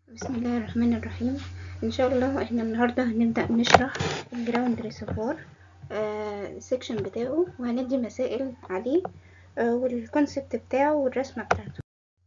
بسم الله الرحمن الرحيم. ان شاء الله احنا النهارده هنبدا نشرح الجراوند ريسيفوار السكشن بتاعه، وهندي مسائل عليه والكونسبت بتاعه والرسمه بتاعته.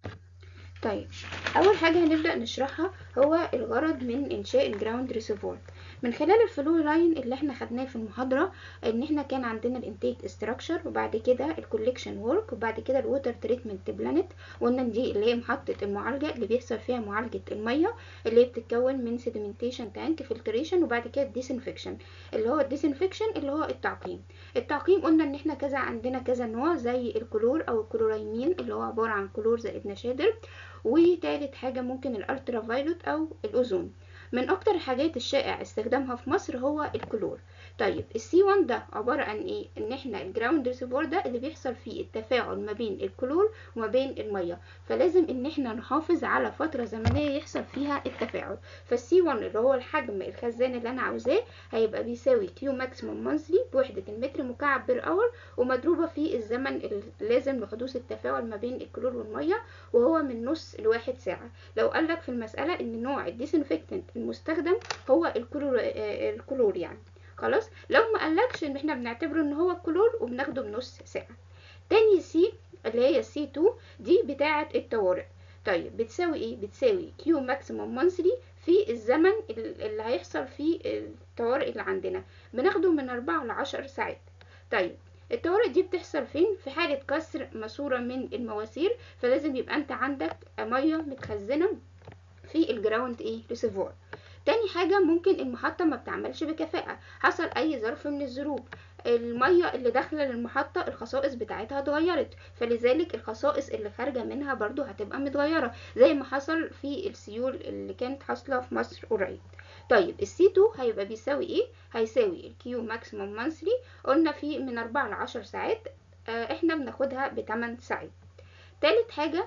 طيب، اول حاجه هنبدا نشرحها هو الغرض من انشاء الجراوند ريسيفوار. من خلال الفلو لاين اللي احنا خدناه في المحاضره، ان احنا كان عندنا الانتيك استراكشر، وبعد كده الكوليكشن وورك، وبعد كده الووتر تريتمنت بلانت. وقلنا دي اللي هي محطه المعالجه اللي بيحصل فيها معالجه الميه، اللي هي بتتكون من سيديمنتيشن تانك، فلتريشن، وبعد كده الديسنفكشن. اللي هو الديسنفكشن اللي هو التعقيم قلنا ان احنا عندنا كذا نوع، زي الكلور او الكلورايمين اللي هو عباره عن كلور زائد نشادر. وتالت حاجة ممكن الالترا فايلوت او الاوزون. من اكتر الحاجات الشائع استخدامها في مصر هو الكلور. طيب السي 1 ده عبارة عن ايه؟ ان احنا الجراوند ريسيفوار ده اللي بيحصل فيه التفاعل ما بين الكلور وما بين المية، فلازم ان احنا نحافظ على فترة زمنية يحصل فيها التفاعل. فالسي 1 اللي هو الحجم الخزان اللي انا عاوزاه هيبقى بيساوي كيو ماكسيموم مانثلي بوحدة المتر مكعب بير اور، ومضروبة في الزمن اللازم لحدوث التفاعل ما بين الكلور والمية، وهو من نص لواحد ساعة. لو قالك في المسألة ان نوع الديسنفكتنت المستخدم هو الكلور يعني خلاص. لو ما قالكش ان احنا بنعتبره ان هو الكلور وبناخده بنص ساعة. تاني سي اللي هي سي 2 دي بتاعة الطوارئ. طيب بتساوي ايه؟ بتساوي كيو ماكسيموم مانثلي في الزمن اللي هيحصل فيه الطوارئ اللي عندنا، بناخده من 4 ل 10 ساعات. طيب الطوارئ دي بتحصل فين؟ في حالة كسر ماسورة من المواسير، فلازم يبقى انت عندك مية متخزنة في الجراوند ريسيفوار. تاني حاجة ممكن المحطة ما بتعملش بكفاءة، حصل اي ظرف من الظروف، المية اللي داخلة للمحطة الخصائص بتاعتها اتغيرت، فلذلك الخصائص اللي خارجة منها برضو هتبقى متغيرة، زي ما حصل في السيول اللي كانت حاصلة في مصر قريب. طيب السي 2 هيبقى بيساوي ايه؟ هيساوي الكيو ماكسيموم مانثلي، قلنا في من 4 ل 10 ساعات، احنا بناخدها ب 8 ساعات. تالت حاجة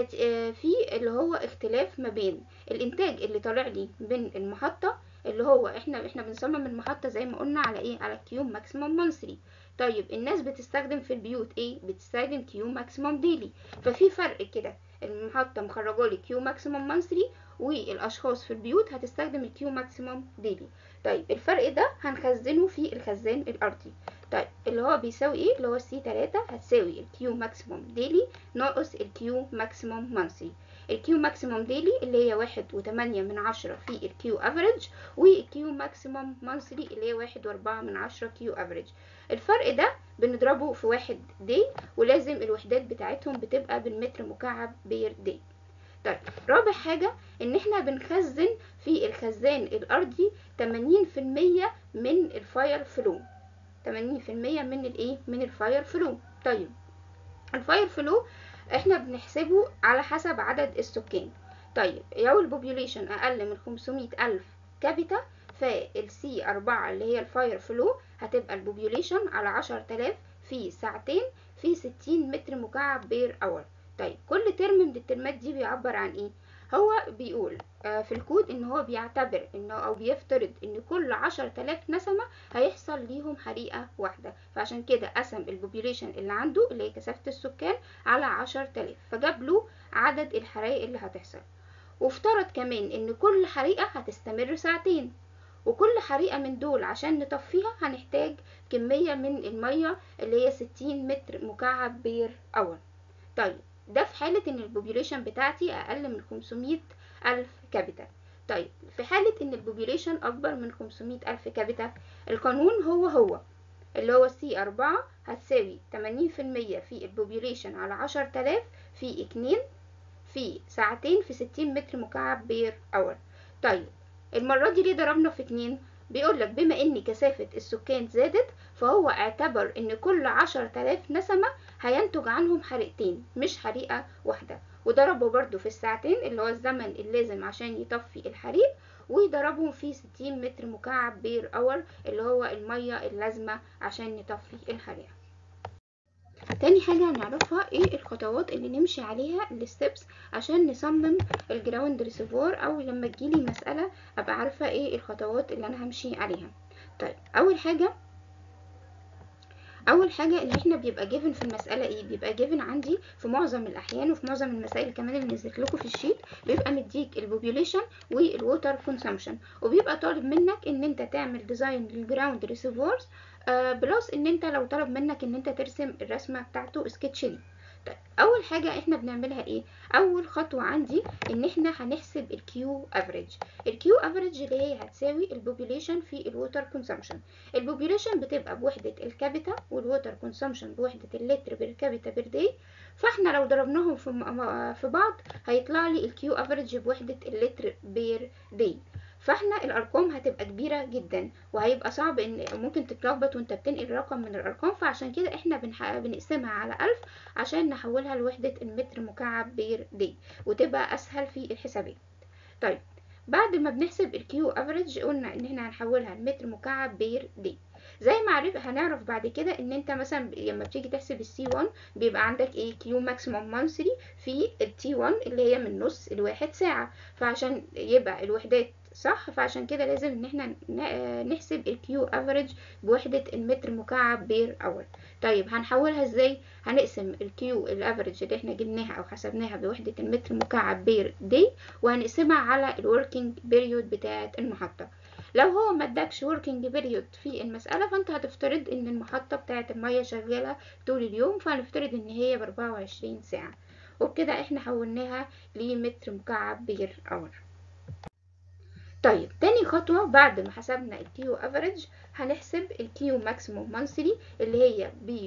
في اللي هو اختلاف ما بين الانتاج اللي طالع لي من المحطة، اللي هو احنا بنصمم المحطة زي ما قلنا على ايه؟ على كيو ماكسيموم مانثلي. طيب الناس بتستخدم في البيوت ايه؟ بتستخدم كيو ماكسيموم ديلي. ففي فرق كده، المحطة مخرجالي كيو ماكسيموم مانثلي، والاشخاص في البيوت هتستخدم الكيو ماكسيموم ديلي. طيب الفرق ده هنخزنه في الخزان الارضي. طيب اللي هو بيساوي ايه؟ اللي هو سي 3 هتساوي الكيو ماكسيموم ديلي ناقص الكيو ماكسيموم مانثلي. الكيو ماكسيموم ديلي اللي هي 1.8 في الكيو افريج، والكيو ماكسيموم مانثلي اللي هي 1.4 كيو افريج. الفرق ده بنضربه في 1 دي، ولازم الوحدات بتاعتهم بتبقى بالمتر مكعب بير دي. طيب رابع حاجة ان احنا بنخزن في الخزان الارضي 80% من الفاير فلو. 80% من الايه؟ من الفاير فلو. طيب الفاير فلو احنا بنحسبه على حسب عدد السكان. طيب لو البوبيوليشن اقل من 500 الف كابيتا، فالسي 4 اللي هي الفاير فلو هتبقى البوبيوليشن على 10,000 في ساعتين في 60 متر مكعب بير اور. طيب كل ترم من الترمات دي بيعبر عن ايه؟ هو بيقول في الكود ان هو بيعتبر انه او بيفترض ان كل 10,000 نسمة هيحصل ليهم حريقة واحدة، فعشان كده قسم البوبيوليشن اللي عنده اللي هي كثافة السكان على 10,000، فجاب له عدد الحرائق اللي هتحصل. وافترض كمان ان كل حريقة هتستمر ساعتين، وكل حريقة من دول عشان نطفيها هنحتاج كمية من المية اللي هي 60 متر مكعب بير اور. طيب ده في حالة ان البوبيوليشن بتاعتي اقل من 500 الف كابيتا. طيب في حالة ان البوبيوليشن اكبر من 500 الف كابيتا، القانون هو اللي هو سي 4 هتساوي 80% في البوبيوليشن على 10,000 في 2 في ساعتين في 60 متر مكعب بير اور. طيب المرة دي ليه ضربنا في 2؟ بيقولك بما ان كثافة السكان زادت، فهو اعتبر ان كل 10,000 نسمة هينتج عنهم حريقتين مش حريقة واحدة، وضربه برضو في الساعتين اللي هو الزمن اللازم عشان يطفي الحريق، وضربهم في 60 متر مكعب بير اور اللي هو المية اللازمة عشان نطفي الحريق. تاني حاجة هنعرفها ايه الخطوات اللي نمشي عليها الستبس عشان نصمم الجراوند ريسيفوار، او لما تجيلي مسألة ابقى عارفة ايه الخطوات اللي انا همشي عليها. طيب اول حاجة اول حاجه ان احنا بيبقى جيفن في المساله ايه، بيبقى جيفن عندي في معظم الاحيان وفي معظم المسائل كمان اللي نزلت لكم في الشيت، بيبقى مديك البوبوليشن والووتر كونسامشن، وبيبقى طالب منك ان انت تعمل ديزاين للجراوند ريسيفورز، بلس ان انت لو طلب منك ان انت ترسم الرسمه بتاعته سكتش ليه. طيب اول حاجه احنا بنعملها ايه، اول خطوه عندي ان احنا هنحسب الكيو افريج. الكيو افريج اللي هي هتساوي البوبوليشن في الووتر كونسامشن. البوبوليشن بتبقى بوحده الكابيتا والووتر كونسامشن بوحده اللتر بير كابيتا بير داي، فاحنا لو ضربناهم في بعض هيطلع لي الكيو افريج بوحده اللتر بير داي. فاحنا الارقام هتبقى كبيره جدا وهيبقى صعب ان ممكن تتلخبط وانت بتنقل رقم من الارقام، فعشان كده احنا بنقسمها على 1000 عشان نحولها لوحده المتر مكعب بير داي وتبقى اسهل في الحسابات. طيب بعد ما بنحسب الكيو افريج قلنا ان احنا هنحولها لمتر مكعب بير دي، زي ما هنعرف بعد كده ان انت مثلا لما بتيجي تحسب السي 1 بيبقى عندك ايه كيو ماكسيموم مانثلي في التي 1 اللي هي من نص الواحد ساعه، فعشان يبقى الوحدات صح فعشان كده لازم ان احنا نحسب الكيو افريج بوحده المتر مكعب بير اور. طيب هنحولها ازاي، هنقسم الكيو الافريج اللي احنا جبناها او حسبناها بوحده المتر مكعب بير دي وهنقسمها على الوركينج بيريود بتاعه المحطه. لو هو ما ادكش وركينج بيريود في المساله فانت هتفترض ان المحطه بتاعه الميه شغاله طول اليوم، فهنفترض ان هي ب 24 ساعه، وبكده احنا حولناها لمتر مكعب بير اور. طيب تاني خطوة بعد ما حسبنا الكيو افريج هنحسب الكيو ماكسيموم مانثلي اللي هي ب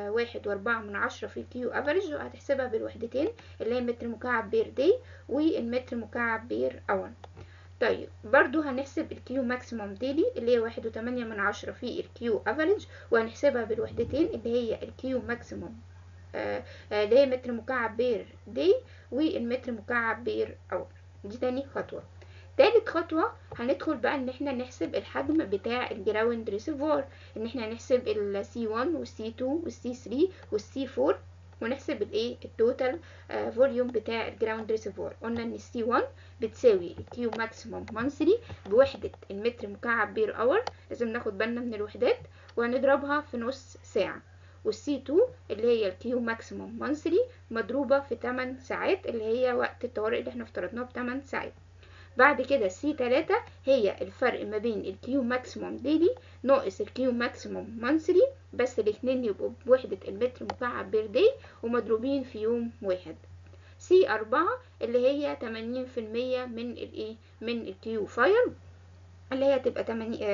1.4 في الكيو افريج، وهتحسبها بالوحدتين اللي هي متر مكعب بير داي والمتر مكعب بير اور. طيب برضو هنحسب الكيو ماكسيموم ديلي اللي هي 1.8 في الكيو افريج، وهنحسبها بالوحدتين اللي هي الكيو ماكسيموم اللي هي متر مكعب بير داي والمتر مكعب بير اور. دي تاني خطوة. تالت خطوة هندخل بقى ان احنا نحسب الحجم بتاع الجراوند ريسيفوار، ان احنا نحسب ال C1 وال C2 وال C3 وال C4 ونحسب الايه التوتال فوليوم بتاع الجراوند ريسيفوار. قلنا ان C1 بتساوي الكيو ماكسيموم مانثلي بوحدة المتر مكعب بير اور، لازم ناخد بالنا من الوحدات، وهنضربها في نص ساعة. والسي 2 اللي هي الكيو ماكسيموم مانثلي مضروبة في 8 ساعات اللي هي وقت الطوارئ اللي احنا افترضناه ب 8 ساعات. بعد كده سي 3 هي الفرق ما بين الكيو ماكسيموم ديلي ناقص الكيو ماكسيموم مانثلي، بس الاتنين يبقوا بوحدة المتر مكعب بير داي ومضروبين في يوم واحد. سي 4 اللي هي 80% من الايه من الكيو فاير اللي هي تبقى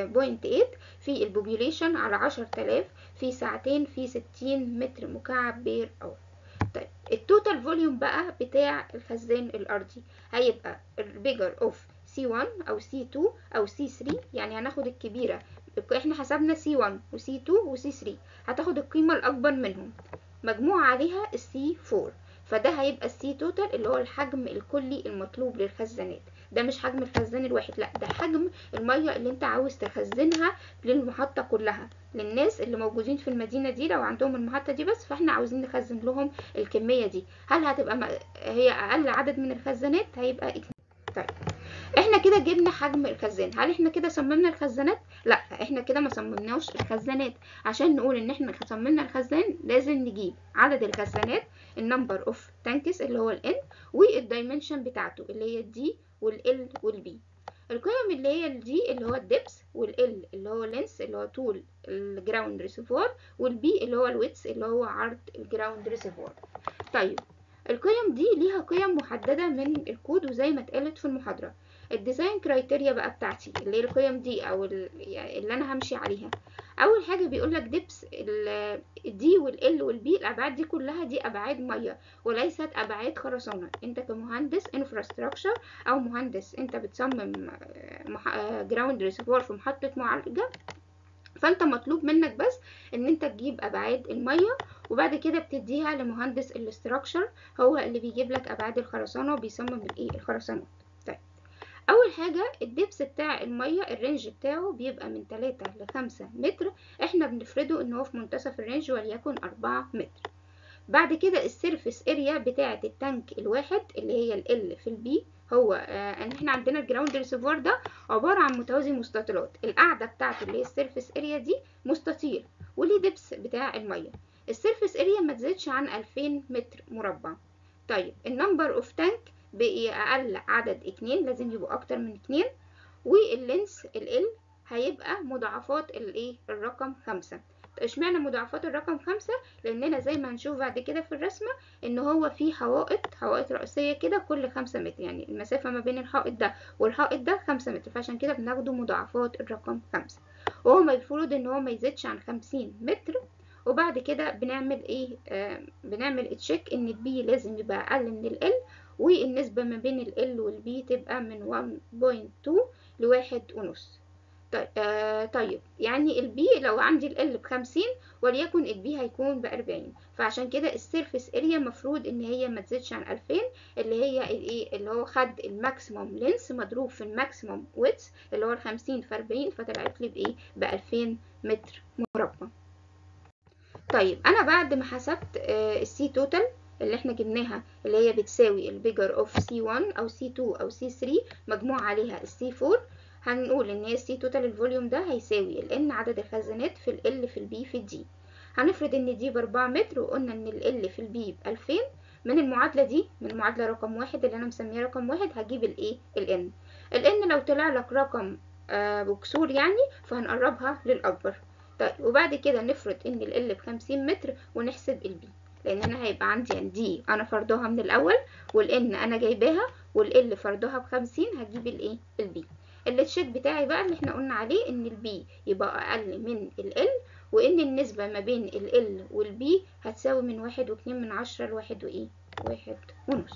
8.8 في البوبوليشن على 10,000 في ساعتين في 60 متر مكعب بير اور. طيب التوتال فوليوم بقى بتاع الخزان الارضي هيبقى البيجر اوف C1 او C2 او C3، يعني هناخد الكبيرة، احنا حسبنا C1 و C2 و C3، هتاخد القيمة الاكبر منهم مجموع عليها C4، فده هيبقى السي توتال اللي هو الحجم الكلي المطلوب للخزانات. ده مش حجم الخزان الواحد، لا ده حجم المية اللي انت عاوز تخزنها للمحطة كلها، للناس اللي موجودين في المدينة دي لو عندهم المحطة دي بس، فاحنا عاوزين نخزن لهم الكمية دي. هل هتبقى هي اقل عدد من الخزانات؟ هيبقى 2. طيب احنا كده جبنا حجم الخزان، هل احنا كده صممنا الخزانات؟ لا احنا كده ما صممناش الخزانات. عشان نقول ان احنا صممنا الخزان لازم نجيب عدد الخزانات النمبر اوف تانكس اللي هو الان والدايمنشن بتاعته اللي هي الدي والال والبي. القيم اللي هي الدي اللي هو الدبس، والال اللي هو لينس اللي هو طول الجراوند ريسيفوار، والبي اللي هو الويتس اللي هو عرض الجراوند ريسيفوار. طيب القيم دي ليها قيم محددة من الكود وزي ما اتقالت في المحاضرة. الديزاين كرايتيريا بقى بتاعتي اللي هي القيم دي او اللي انا همشي عليها، اول حاجه بيقول لك دبس الدي والال والبي، الابعاد دي كلها دي ابعاد ميه وليست ابعاد خرسانه. انت كمهندس انفراستراكشر او مهندس انت بتصمم جراوند ريسيفوار في محطه معالجه، فانت مطلوب منك بس ان انت تجيب ابعاد الميه وبعد كده بتديها لمهندس الاستراكشر هو اللي بيجيب لك ابعاد الخرسانه وبيصمم الايه الخرسانات. طيب اول حاجه الدبس بتاع الميه الرينج بتاعه بيبقى من 3 ل 5 متر، احنا بنفرضه ان هو في منتصف الرينج وليكن 4 متر. بعد كده السيرفيس اريا بتاعه التانك الواحد اللي هي ال في البي، هو ان احنا عندنا الجراوند ريسيفوار ده عباره عن متوازي مستطيلات، القاعده بتاعته اللي هي السيرفيس اريا دي مستطيل، وليه دبس بتاع الميه. السيرفيس اريا ما تزيدش عن 2000 متر مربع. طيب النمبر اوف تانك بقي اقل عدد 2، لازم يبقوا اكتر من 2. واللينس ال هيبقى مضاعفات الايه الرقم 5. اشمعنى مضاعفات الرقم 5؟ لاننا زي ما هنشوف بعد كده في الرسمه ان هو في حوائط رئيسيه كده كل 5 متر، يعني المسافه ما بين الحائط ده والحائط ده 5 متر، فعشان كده بناخده مضاعفات الرقم 5. وهو المفروض ان هو ما يزيدش عن 50 متر. وبعد كده بنعمل ايه؟ بنعمل تشيك ان البي لازم يبقى اقل من ال والنسبه ما بين ال والبي تبقى من 1.2 ل1.5. طيب يعني البي لو عندي ال ب50 وليكن البي هيكون ب40، فعشان كده السيرفيس اريا مفروض ان هي ما تزيدش عن 2000، اللي هي الايه اللي هو خد الماكسيموم لينس مضروب في الماكسيموم ويدث اللي هو ال50 في 40، فطلعت لي بايه؟ ب2000 متر مربع. طيب انا بعد ما حسبت السي توتال اللي احنا جبناها اللي هي بتساوي البيجر اوف سي 1 او سي 2 او سي 3 مجموع عليها السي 4، هنقول ان هي السي توتال الفوليوم ده هيساوي الان عدد الخزانات في ال في البي في الدي. هنفرض ان دي ب4 متر وقلنا ان ال في البي ب2000. من المعادله دي، من المعادله رقم 1 اللي انا مسميها رقم 1، هجيب الايه الان لو طلع لك رقم بكسور يعني فهنقربها للاكبر. طيب وبعد كده نفرض ان ال ب50 متر ونحسب البي، لان انا هيبقى عندي دي انا فرضها من الاول والان انا جايباها والال فرضها ب50، هجيب الايه البي. التشيك بتاعي بقى اللي احنا قلنا عليه ان البي يبقى اقل من ال وان النسبة ما بين ال والبي هتساوي من 1.2 لواحد وايه 1.5.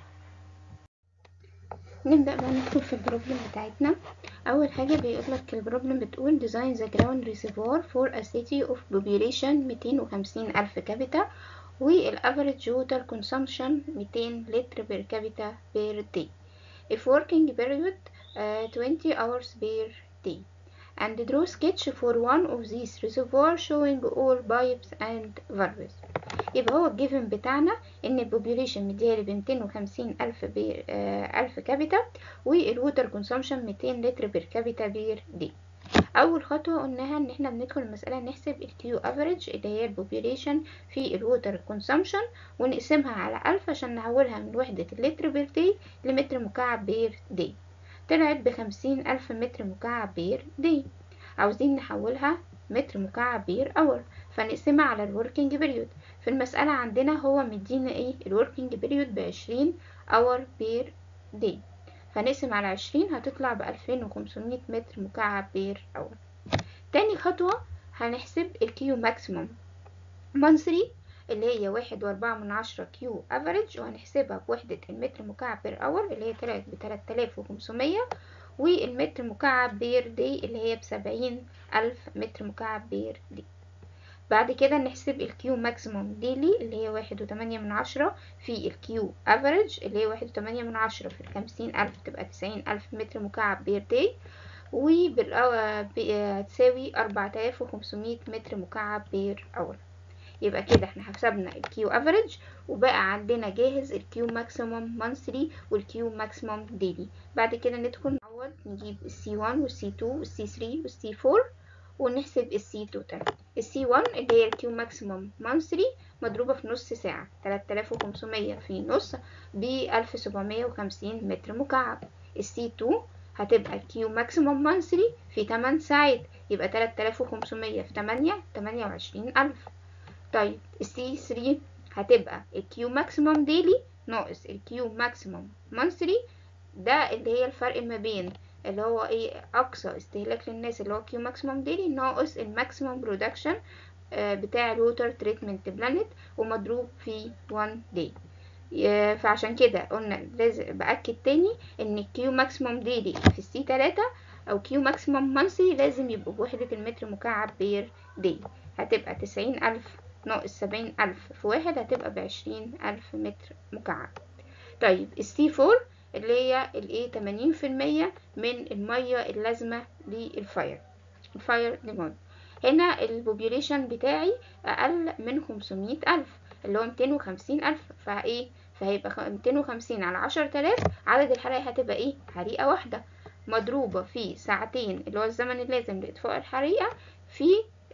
نبدأ بقى ندخل في البروبلم بتاعتنا. أول حاجة بيقولك البروبلم بتقول design the ground reservoir for a city of population 250 ألف كابيتا والaverage water consumption 200 لتر per capita per day if working period 20 hours per day and draw sketch for one of these reservoirs showing all pipes and valves. يبقى هو الجيفن بتاعنا ان البوبيوليشن مديالي ب250 ألف كابيتا والووتر كونسومشن 200 لتر بير كابيتا بير دي. اول خطوه قلناها ان احنا بندخل المساله نحسب الكيو افريج اللي هي البوبيوليشن في الووتر كونسومشن ونقسمها على 1000 عشان نحولها من وحده اللتر بير دي لمتر مكعب بير دي. طلعت ب50 ألف متر مكعب بير دي. عاوزين نحولها متر مكعب بير اور، فنقسمها على الوركينج بيريود. في المسألة عندنا هو مدينا ايه الوركينج بيريود ب20 اور بير دي، فنقسم على 20 هتطلع ب2500 متر مكعب بير اور. تاني خطوة هنحسب الكيو ماكسيموم مانثلي اللي هي 1.4 كيو افريج، وهنحسبها بوحدة المتر مكعب بير اور اللي هي طلعت ب3500، والمتر مكعب بير دي اللي هي ب70 ألف متر مكعب بير دي. بعد كده نحسب الكيو ماكسيموم ديلي اللي هي 1.8 في الكيو افريج اللي هي 1.8 في 50 ألف تبقى 90 ألف متر مكعب بير دي، وتساوي 4500 متر مكعب بير اور. يبقى كده احنا حسبنا الكيو افريج وبقى عندنا جاهز الكيو ماكسيموم مانثلي والكيو ماكسيموم ديلي. بعد كده ندخل نعوض نجيب السي 1 والسي 2 والسي 3 والسي 4 ونحسب السي توتال. السي 1 اللي هي الكيو ماكسيموم مانثلي مضروبة في نص ساعة 3500 في نص ب 1750 متر مكعب. السي 2 هتبقى الكيو ماكسيموم مانثلي في 8 ساعات يبقى 3500 في 8 28000. طيب السي 3 هتبقى الكيو ماكسيموم ديلي ناقص الكيو ماكسيموم مانثلي، ده اللي هي الفرق ما بين اللي هو ايه اقصى استهلاك للناس اللي هو كيو ماكسيموم ديلي ناقص الماكسيموم برودكشن بتاع الووتر تريتمنت بلانت ومضروب في 1 داي. فعشان كده قلنا لازم باكد تاني ان الكيو ماكسيموم ديلي في السي 3 او كيو ماكسيموم مانثلي لازم يبقوا بوحدة المتر مكعب بير دي. هتبقى 90,000 ناقص 70,000 في واحد هتبقى ب20,000 متر مكعب. طيب السي 4 اللي هي الايه 80% من المية اللازمة للفاير ديموند. هنا البوبيوليشن بتاعي اقل من 500,000 اللي هو 250,000، فهيبقى 250 على 10,000 عدد الحرائق هتبقى ايه حريقة واحدة مضروبة في ساعتين اللي هو الزمن اللازم لإطفاء الحريقة في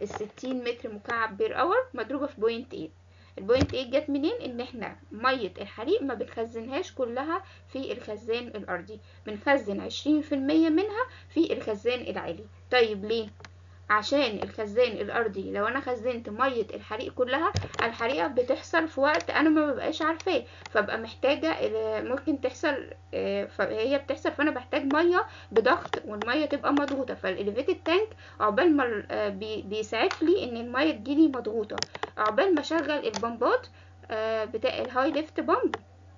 ال60 متر مكعب بير اور مضروبة في 0.8. البوينت 8 جت منين؟ ان احنا مية الحريق ما بنخزنهاش كلها في الخزان الارضي، بنخزن 20% منها في الخزان العالي. طيب ليه؟ عشان الخزان الارضي لو انا خزنت ميه الحريق كلها، الحريقه بتحصل في وقت انا ما ببقاش عارفاه، فبقى محتاجه ممكن تحصل، فهي بتحصل، فانا بحتاج ميه بضغط والميه تبقى مضغوطه. فالاليفيتد تانك عقبال ما بيسعف لي ان الميه تجيلي مضغوطه، عقبال ما اشغل البمبات بتاع الهاي ليفت بامب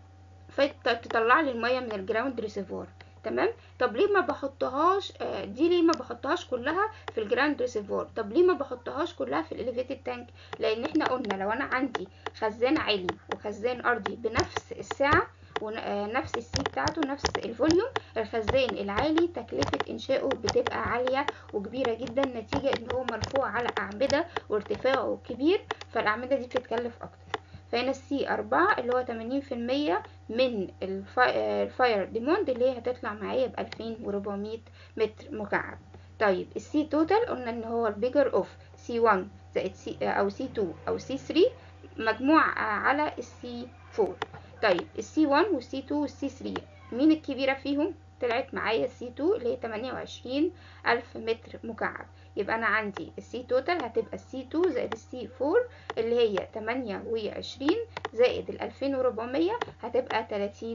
فتطلع لي الميه من الجراوند ريسيفوار. تمام. طب ليه ما بحطهاش دي ليه ما بحطهاش كلها في الجراوند ريسيفوار؟ طب ليه ما بحطهاش كلها في الاليفيتد تانك؟ لان احنا قلنا لو انا عندي خزان عالي وخزان ارضي بنفس السعه ونفس السي بتاعته نفس الفوليوم، الخزان العالي تكلفه انشائه بتبقى عاليه وكبيره جدا، نتيجه ان هو مرفوع على اعمده وارتفاعه كبير، فالاعمده دي بتتكلف اكتر. فهنا السي 4 اللي هو 80% من الفاير ديموند اللي هي هتطلع معايا ب2400 متر مكعب. طيب السي توتال قلنا ان هو البيجر اوف سي 1 زائد سي او سي 2 او سي 3 مجموع على السي 4. طيب السي 1 والسي 2 والسي 3 مين الكبيرة فيهم؟ طلعت معايا السي 2 اللي هي 28000 متر مكعب. يبقى انا عندي السي توتال هتبقى السي 2 زائد السي 4 اللي هي 28 زائد ال 2400 هتبقى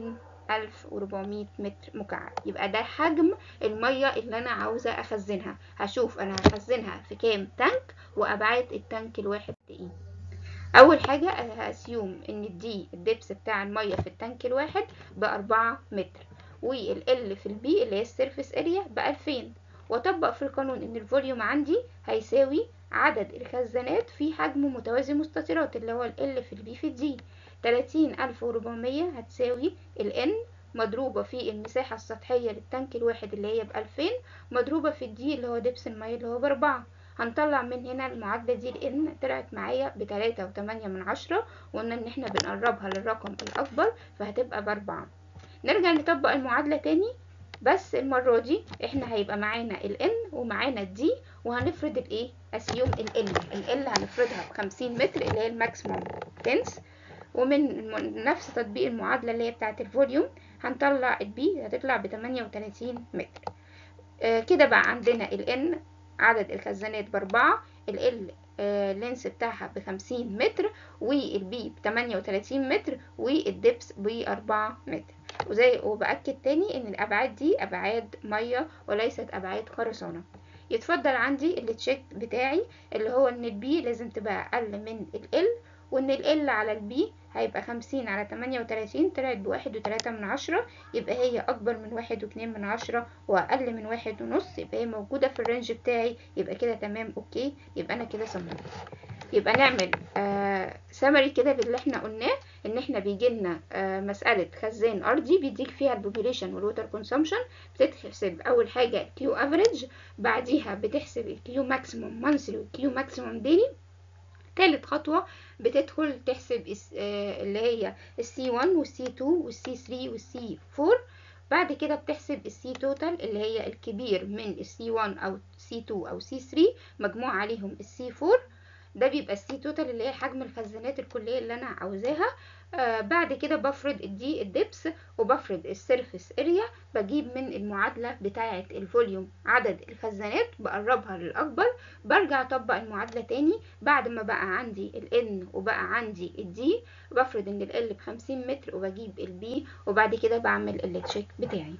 30400 متر مكعب. يبقى ده حجم المية اللي انا عاوزة اخزنها. هشوف انا هخزنها في كام تانك وابعاد التانك الواحد ايه. اول حاجة هاسيوم ان دي الدبس بتاع المية في التانك الواحد ب4 متر، والال في البي اللي هي السيرفيس اريا ب2000، واطبق في القانون ان الفوليوم عندي هيساوي عدد الخزانات في حجم متوازي مستطيلات اللي هو ال في البي في الدي. 30400 هتساوي الان مضروبة في المساحة السطحية للتانك الواحد اللي هي ب2000 مضروبة في الدي اللي هو دبس المية اللي هو ب4. هنطلع من هنا المعادلة دي لان طلعت معايا ب3.8، وقلنا ان احنا بنقربها للرقم الاكبر فهتبقى ب4. نرجع نطبق المعادلة تاني، بس المرة دي احنا هيبقى معانا ال N ومعانا ال D، وهنفرض الايه اسيوم ال L هنفرضها ب50 متر اللي هي الماكسيموم تنس، ومن نفس تطبيق المعادلة اللي هي بتاعة الفوليوم هنطلع ال B هتطلع ب38 متر. كده بقى عندنا ال N عدد الخزانات ب4، ال L اللينس بتاعها ب50 متر، والبي ب38 متر، والدبس ب4 متر. وبأكد تاني ان الابعاد دي ابعاد ميه وليست ابعاد خرسانه. يتفضل عندي التشيك بتاعي اللي هو ان البي لازم تبقى اقل من ال وان ال على البي هيبقى 50 على 38 طلعت ب1.3، يبقى هي اكبر من 1.2 واقل من 1.5، يبقى هي موجوده في الرينج بتاعي، يبقى كده تمام اوكي، يبقى انا كده صممت. يبقى نعمل سمري كده باللي احنا قلناه، ان احنا بيجيلنا مسألة خزان ارضي بيديك فيها البوبيليشن والووتر كونسومشن، بتحسب اول حاجة الكيو افريج، بعديها بتحسب الكيو ماكسيموم مانثلي والكيو ماكسيموم ديلي، تالت خطوة بتدخل تحسب اللي هي السي 1 والسي 2 والسي 3 والسي 4، بعد كده بتحسب السي توتال اللي هي الكبير من السي 1 او سي 2 او سي 3 مجموع عليهم السي 4، ده بيبقى السي توتال اللي هي حجم الخزانات الكلية اللي انا عاوزاها. بعد كده بفرض الدي الدبس وبفرض السيرفيس اريا، بجيب من المعادلة بتاعة الفوليوم عدد الخزانات بقربها للأكبر، برجع اطبق المعادلة تاني بعد ما بقى عندي ال N وبقى عندي ال D، بفرض ان ال L ب50 متر وبجيب ال B، وبعد كده بعمل التشيك بتاعي.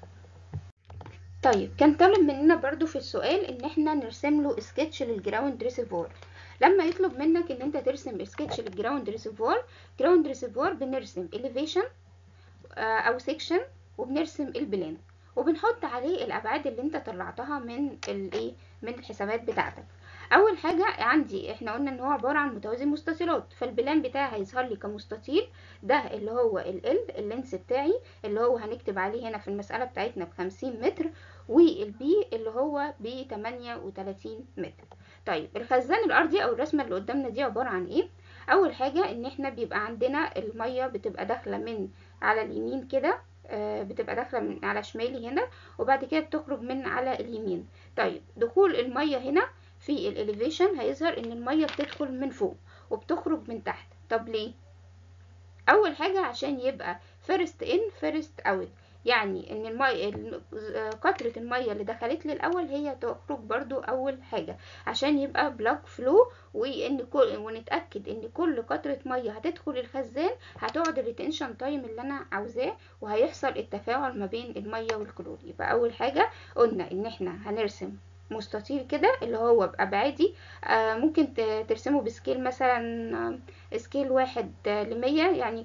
طيب كان طالب مننا برضو في السؤال ان احنا نرسم له سكتش للجراوند ريسيفوار. لما يطلب منك ان انت ترسم سكتش للجراوند ريسيفوار، جراوند ريسيفوار بنرسم elevation او سيكشن وبنرسم البلان وبنحط عليه الابعاد اللي انت طلعتها من الايه من الحسابات بتاعتك. اول حاجه عندي احنا قلنا ان هو عباره عن متوازي مستطيلات، فالبلان بتاعي هيظهر لي كمستطيل، ده اللي هو اللينس بتاعي اللي هو هنكتب عليه هنا في المساله بتاعتنا ب50 متر، والبي اللي هو ب38 متر. طيب الخزان الارضي او الرسمه اللي قدامنا دي عباره عن ايه؟ اول حاجه ان احنا بيبقى عندنا الميه بتبقى داخله من على اليمين كده، بتبقى داخله من على شمالي هنا، وبعد كده بتخرج من على اليمين. طيب دخول الميه هنا في الاليفيشن هيظهر ان الميه بتدخل من فوق وبتخرج من تحت. طب ليه؟ اول حاجه عشان يبقى فيرست ان فيرست اوت، يعني ان قطره الميه اللي دخلت لي الاول هي تخرج برضو اول حاجه، عشان يبقى بلاك فلو، ونتاكد ان كل قطره ميه هتدخل الخزان هتقعد الريتنشن تايم اللي انا عاوزاه، وهيحصل التفاعل ما بين الميه والكلور. يبقى اول حاجه قلنا ان احنا هنرسم مستطيل كده اللي هو بأبعادي، ممكن ترسمه بسكيل مثلا، سكيل 1/100، يعني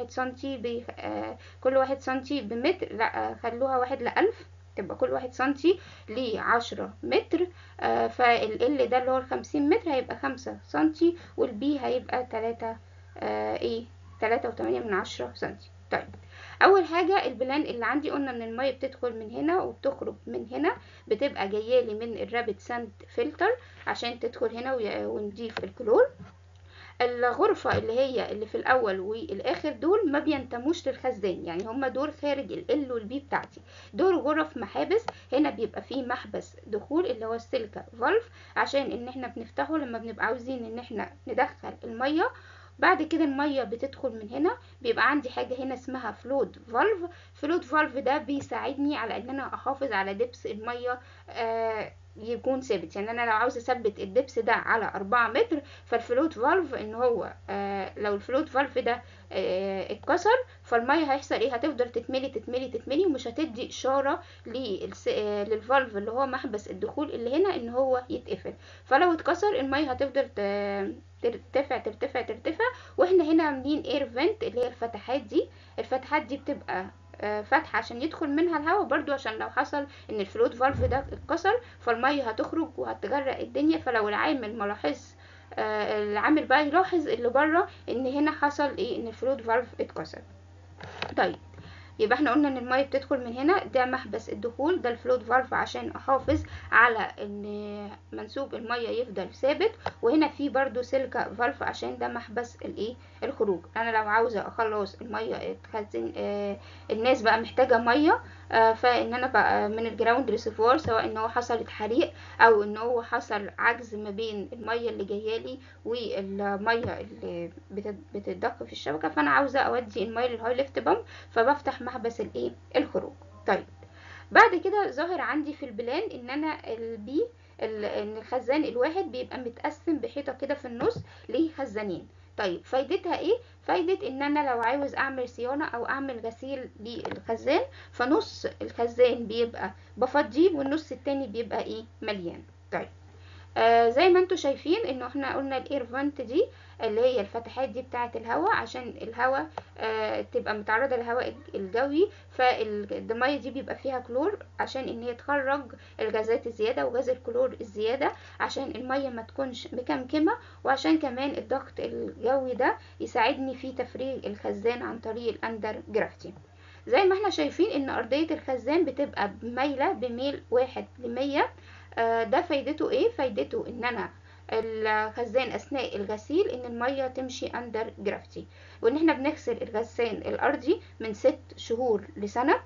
كل 1 سنتي بمتر، لا خلوها 1/1000، تبقى كل 1 سنتي ل10 متر. فال ده اللي هو 50 متر هيبقى 5 سنتي، والبي هيبقى 3.8 سنتي. طيب اول حاجه البلان اللي عندي، قلنا ان الميه بتدخل من هنا وبتخرج من هنا، بتبقى جايه لي من الرابد ساند فلتر عشان تدخل هنا ونضيف الكلور. الغرفة اللي في الأول والآخر دول ما بينتموش للخزان، يعني هما دول خارج ال والبي بتاعتي، دول غرف محابس. هنا بيبقى فيه محبس دخول اللي هو السيليكا فالف، عشان ان احنا بنفتحه لما بنبقى عاوزين ان احنا ندخل المية. بعد كده المية بتدخل من هنا، بيبقى عندي حاجة هنا اسمها فلود فالف. فلود فالف ده بيساعدني على ان انا احافظ على دبس المية يكون ثابت، يعني انا لو عاوزه اثبت الدبس ده على 4 متر، فالفلوت فالف ان هو لو الفلوت فالف ده اتكسر، فالميه هيحصل ايه؟ هتفضل تتملي تتملي تتملي، ومش هتدي اشاره للفالف اللي هو محبس الدخول اللي هنا ان هو يتقفل. فلو اتكسر الميه هتفضل ترتفع ترتفع ترتفع. واحنا هنا عاملين اير فنت اللي هي الفتحات دي بتبقى فتحة عشان يدخل منها الهواء، برضو عشان لو حصل ان الفلوت فالف ده اتكسر فالمية هتخرج وهتغرق الدنيا. فلو العامل ملاحظ، العامل بقى يلاحظ اللي بره ان هنا حصل ايه، ان الفلوت فالف اتكسر. طيب يبقى احنا قلنا ان الميه بتدخل من هنا، ده محبس الدخول، ده الفلوت فالف عشان احافظ على ان منسوب الميه يفضل ثابت. وهنا في برضو سيليكا فالف عشان ده محبس الخروج. انا لو عاوزه اخلص الميه تخزن، الناس بقى محتاجه ميه، فان انا بقى من الجراوند ريسيفوار، سواء ان هو حصلت حريق او ان هو حصل عجز ما بين الميه اللي جايالي والميه اللي بتتضخ في الشبكه، فانا عاوزه اودي الميه للهاي ليفت بامب، فبفتح محبس الخروج. طيب بعد كده ظاهر عندي في البلان ان انا ان الخزان الواحد بيبقى متقسم بحيطه كده في النص لخزانين. طيب فايدتها ايه؟ فايدة ان انا لو عاوز اعمل صيانة او اعمل غسيل للخزان، فنص الخزان بيبقى بفضيه والنص التاني بيبقى ايه، مليان. طيب زي ما انتوا شايفين انه احنا قلنا الاير فانت دي اللي هي الفتحات دي بتاعه الهواء، عشان الهواء تبقى متعرضه للهواء الجوي، فالميه دي بيبقى فيها كلور عشان ان هي تخرج الغازات الزياده وغاز الكلور الزياده، عشان الميه ما تكونش مكمكمه، وعشان كمان الضغط الجوي ده يساعدني في تفريغ الخزان عن طريق الاندر جرافتي. زي ما احنا شايفين ان ارضيه الخزان بتبقى مايله بميل 1/100. ده فايدته ايه؟ فايدته ان انا الخزان اثناء الغسيل ان الميه تمشي اندر جرافتي، وان احنا بنغسل الغسان الارضي من 6 شهور لسنه.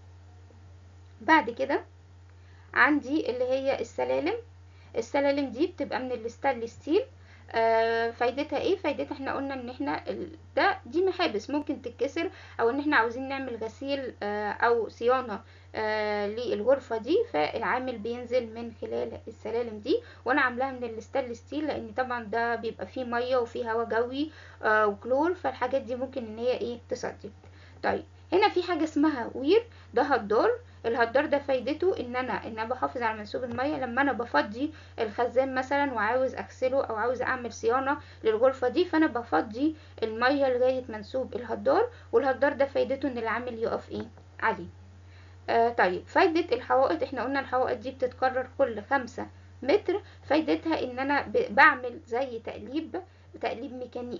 بعد كده عندي اللي هي السلالم دي بتبقى من الستانلس ستيل. فايدتها ايه؟ فايدتها احنا قلنا ان احنا دي محابس ممكن تتكسر، او ان احنا عاوزين نعمل غسيل او صيانة للغرفة دي، فالعامل بينزل من خلال السلالم دي. وانا عاملاها من الستانلس ستيل لان طبعا ده بيبقى فيه مية وفيه هواء جوي وكلور، فالحاجات دي ممكن ان هي ايه، تصدي. طيب هنا في حاجة اسمها وير، ده هدار. الهدار ده فايدته ان انا بحافظ على منسوب الميه لما انا بفضي الخزان مثلا وعاوز اغسله او عاوز اعمل صيانه للغرفه دي، فانا بفضي الميه لغايه منسوب الهدار. والهدار ده فايدته ان العامل يقف ايه، عليه. طيب فايده الحوائط، احنا قلنا الحوائط دي بتتكرر كل 5 متر. فايدتها ان انا بعمل زي تقليب ميكاني،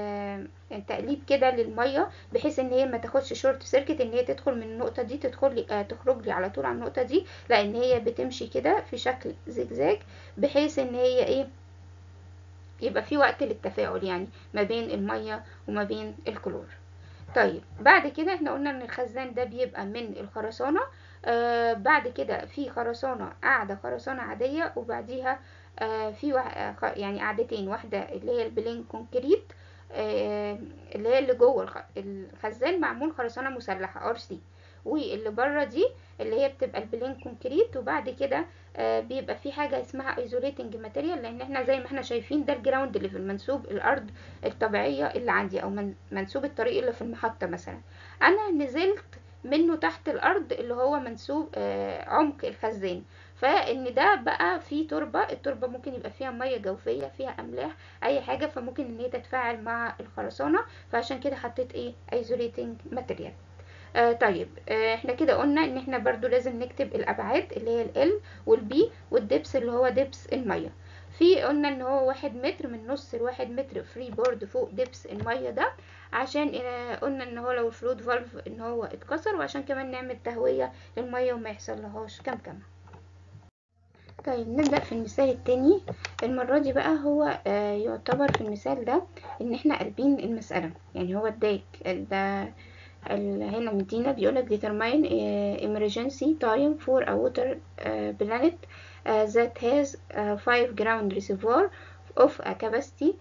تقليب كده للميه، بحيث ان هي ما تاخدش شورت سيركت، ان هي تدخل من النقطه دي تدخل لي تخرج لي على طول على النقطه دي، لان هي بتمشي كده في شكل زجزاج، بحيث ان هي ايه، يبقى في وقت للتفاعل يعني ما بين الميه وما بين الكلور. طيب بعد كده احنا قلنا ان الخزان ده بيبقى من الخرسانة. بعد كده في خرسانة قاعدة، خرسانة عادية، وبعديها في يعني قاعدتين، واحدة اللي هي البلين كونكريت اللي هي اللي جوه الخزان معمول خرسانة مسلحة ار سي، واللي بره دي اللي هي بتبقى البلين كونكريت. وبعد كده بيبقى في حاجة اسمها ايزوليتنج ماتيريال، لان احنا زي ما احنا شايفين ده الجراوند ليفل، منسوب الارض الطبيعية اللي عندي، او منسوب الطريق اللي في المحطة مثلا. انا نزلت منه تحت الارض اللي هو منسوب عمق الخزان، فان ده بقى فيه تربة، التربة ممكن يبقى فيها مية جوفية، فيها املاح، اي حاجة، فممكن ان هي تتفاعل مع الخرسانة، فعشان كده حطيت ايه ايزوليتنج ماتيريال. طيب احنا كده قلنا ان احنا برضو لازم نكتب الابعاد اللي هي ال والبي والدبس اللي هو دبس المية. في قلنا ان هو 1 متر، من نص ل1 متر فري بورد فوق دبس المية ده، عشان قلنا ان هو لو الفلود فالف ان هو اتكسر، وعشان كمان نعمل تهوية للمية وما يحصل لهاش كمكمة. طيب نبدأ في المثال التاني. المرة دي بقى هو يعتبر في المثال ده ان احنا قلبين المسألة، يعني هو اداك ده هنا مدينا بيقولك determine emergency time for a water planet that has 5 ground reservoir of a capacity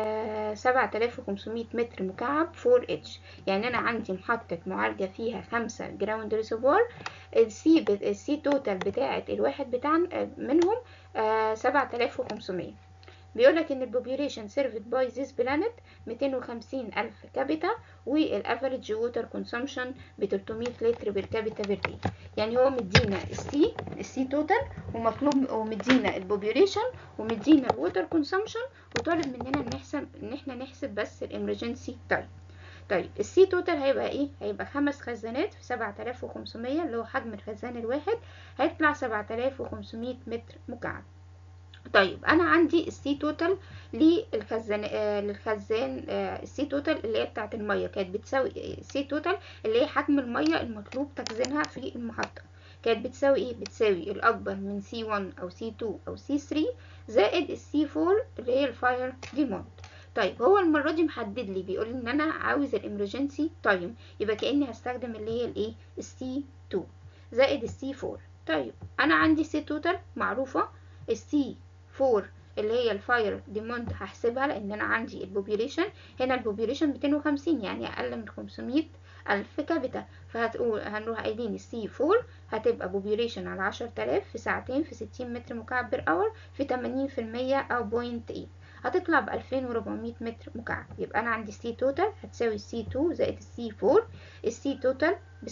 7500 متر مكعب 4H. يعني انا عندي محطة معالجة فيها 5 جراوند ريسيفوار، السي توتال بتاعة الواحد بتاعنا منهم 7500. بيقولك ان البوبيوليشن سيرفد باي ذيس بلانت 250 الف كابيتا، والافريج ووتر كونسومشن ب 300 لتر بير كابيتا بير دي. يعني هو مدينا السي توتال، ومطلوب ومدينا البوبيوليشن، ومدينا الووتر كونسومشن، وطالب مننا ان احنا نحسب بس الامرجنسي تايم. طيب السي توتال هيبقى ايه؟ هيبقى 5 خزانات في 7500 اللي هو حجم الخزان الواحد، هيطلع 7500 متر مكعب. طيب انا عندي السي توتال للخزان السي توتال اللي هي بتاعه الميه كانت بتساوي السي توتال اللي هي حجم الميه المطلوب تخزينها في المحطه، كانت بتساوي ايه؟ بتساوي الاكبر من سي 1 او سي 2 او سي 3 زائد السي 4 اللي هي الفاير ديموند. طيب هو المره دي محدد لي، بيقول ان انا عاوز الامرجنسي تايم، يبقى كاني هستخدم اللي هي الايه السي 2 زائد السي 4. طيب انا عندي السي توتال معروفه، السي 4 اللي هي الفاير ديموند هحسبها لان انا عندي البوبيوليشن، هنا البوبيوليشن 250 يعني اقل من 500 الف كابيتا، فهتقول هنروح قايلين السي 4 هتبقى بوبيوليشن على 10000 في ساعتين في 60 متر مكعب بير اور في 80% او 0.8، هتطلع ب 2400 متر مكعب. يبقى انا عندي السي توتال هتساوي السي 2 زائد السي 4، السي توتال ب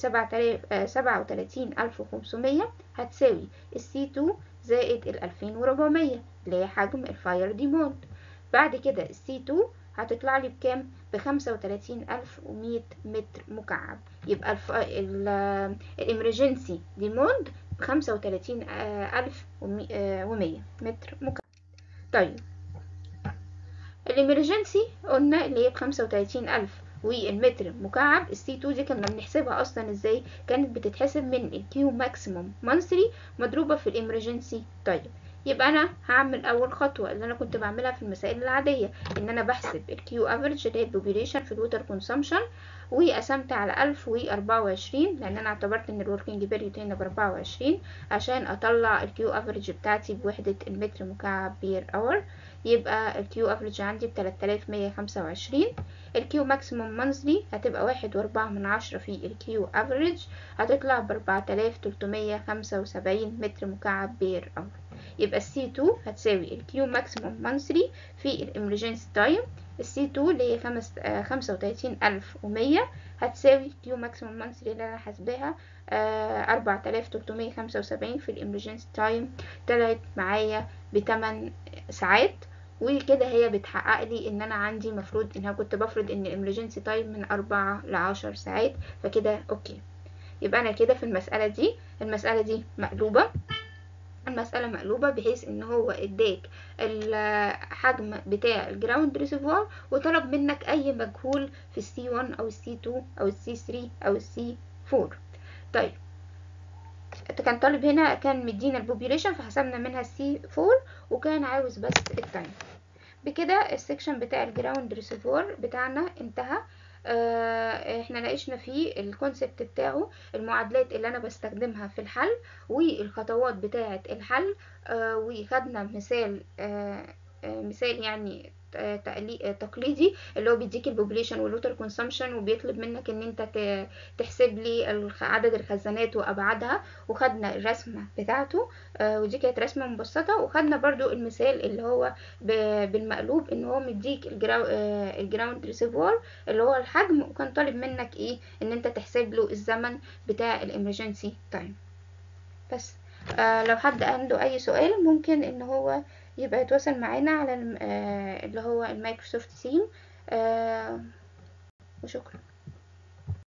37500 هتساوي السي 2 زائد ال 2400 اللي هي حجم الفاير ديموند. بعد كده السي 2 هتطلع لي بكام؟ ب 35100 متر مكعب. يبقى الامرجنسي ديموند ب 35100 متر مكعب. طيب الامرجنسي قلنا اللي هي ب35000 والمتر مكعب. السي 2 دي كنا بنحسبها اصلا ازاي؟ كانت بتتحسب من الكيو ماكسيموم مانثلي مضروبه في الامرجنسي تايم. يبقى انا هعمل اول خطوه اللي انا كنت بعملها في المسائل العاديه، ان انا بحسب الكيو افريج اللي هي البوبيوليشن في الووتر كونسومشن، وقسمت على 1024 لان انا اعتبرت ان الوركينج بيريود هنا ب24 عشان اطلع الكيو افريج بتاعتي بوحده المتر مكعب بير اور. يبقى الكيو افريج عندي ب 3125. الكيو ماكسيموم مانثلي هتبقى 1.4 في الكيو افريج، هتطلع ب 4375 متر مكعب بير اور. يبقى السي 2 هتساوي الكيو ماكسيموم مانثلي في الامرجنسي تايم، السي 2 اللي هي 35100 هتساوي كيو ماكسيموم مانثلي اللي انا حاسباها 4375 في الامرجنسي تايم، طلعت معايا ب8 ساعات. وكده هي بتحقق لي ان انا عندي مفروض ان انا كنت بفرض ان الامرجنسي تايم من 4 ل10 ساعات، فكده اوكي. يبقى انا كده في المسألة دي مقلوبة، المسألة مقلوبة بحيث ان هو اداك الحجم بتاع الجراوند ريسيفوار وطلب منك اي مجهول في السي 1 او السي 2 او السي 3 او السي 4. طيب كان طالب هنا كان مدينا البوبيوليشن فحسبنا منها السي 4 وكان عاوز بس التايم. بكده السكشن بتاع الجراوند ريسيفوار بتاعنا انتهى. احنا ناقشنا فيه الكونسبت بتاعه، المعادلات اللي انا بستخدمها في الحل والخطوات بتاعة الحل. وخدنا مثال مثال يعني تقليدي، اللي هو بيديك البوبليشن والوتر كونسامشن، وبيطلب منك ان انت تحسب لي عدد الخزانات وابعادها، وخدنا الرسمه بتاعته ودي كانت رسمه مبسطه. وخدنا برضو المثال اللي هو بالمقلوب، ان هو مديك الجراوند ريسيفوار اللي هو الحجم، وكان طالب منك ايه، ان انت تحسب له الزمن بتاع الامرجنسي تايم بس. لو حد عنده اي سؤال ممكن ان هو يبقى يتواصل معانا على اللي هو المايكروسوفت تيم. وشكرا.